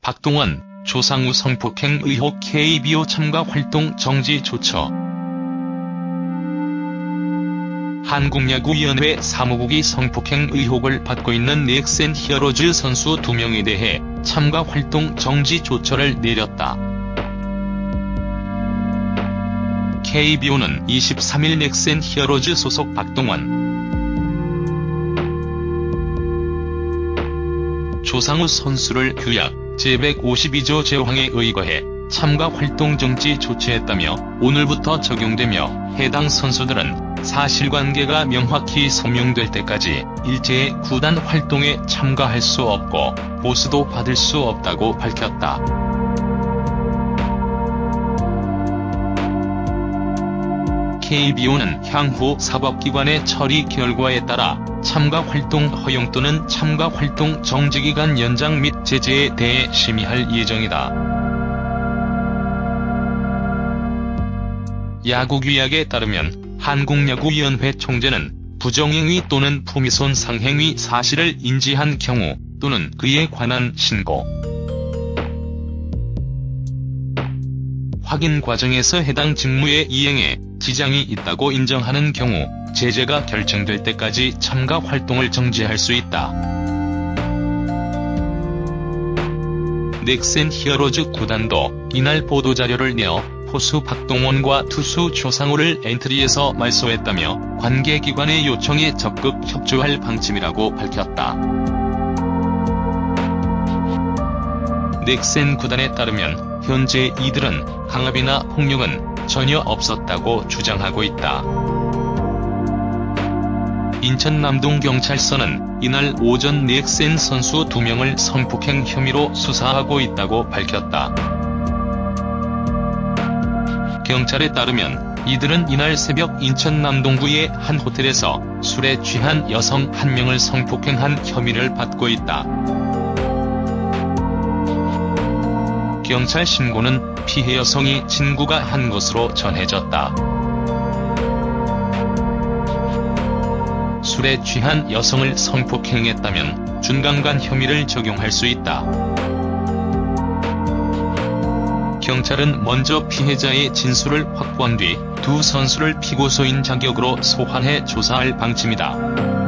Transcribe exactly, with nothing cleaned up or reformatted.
박동원, 조상우 성폭행 의혹 케이비오 참가 활동 정지 조처. 한국야구위원회 사무국이 성폭행 의혹을 받고 있는 넥센 히어로즈 선수 두 명에 대해 참가 활동 정지 조처를 내렸다. 케이비오는 이십삼일 넥센 히어로즈 소속 박동원, 조상우 선수를 규약 제백오십이조 제황에 의거해 참가 활동 정지 조치했다며 오늘부터 적용되며 해당 선수들은 사실관계가 명확히 소명될 때까지 일제히 구단 활동에 참가할 수 없고 보수도 받을 수 없다고 밝혔다. 케이비오는 향후 사법기관의 처리 결과에 따라 참가 활동 허용 또는 참가 활동 정지기간 연장 및 제재에 대해 심의할 예정이다. 야구규약에 따르면 한국야구위원회 총재는 부정행위 또는 품위손상 행위 사실을 인지한 경우 또는 그에 관한 신고, 확인 과정에서 해당 직무의 이행에 지장이 있다고 인정하는 경우 제재가 결정될 때까지 참가 활동을 정지할 수 있다. 넥센 히어로즈 구단도 이날 보도자료를 내어 포수 박동원과 투수 조상우를 엔트리에서 말소했다며 관계기관의 요청에 적극 협조할 방침이라고 밝혔다. 넥센 구단에 따르면 현재 이들은 강압이나 폭력은 전혀 없었다고 주장하고 있다. 인천 남동경찰서는 이날 오전 넥센 선수 두 명을 성폭행 혐의로 수사하고 있다고 밝혔다. 경찰에 따르면 이들은 이날 새벽 인천 남동구의 한 호텔에서 술에 취한 여성 한 명을 성폭행한 혐의를 받고 있다. 경찰 신고는 피해 여성이 친구가 한 것으로 전해졌다. 술에 취한 여성을 성폭행했다면 준강간 혐의를 적용할 수 있다. 경찰은 먼저 피해자의 진술을 확보한 뒤 두 선수를 피고소인 자격으로 소환해 조사할 방침이다.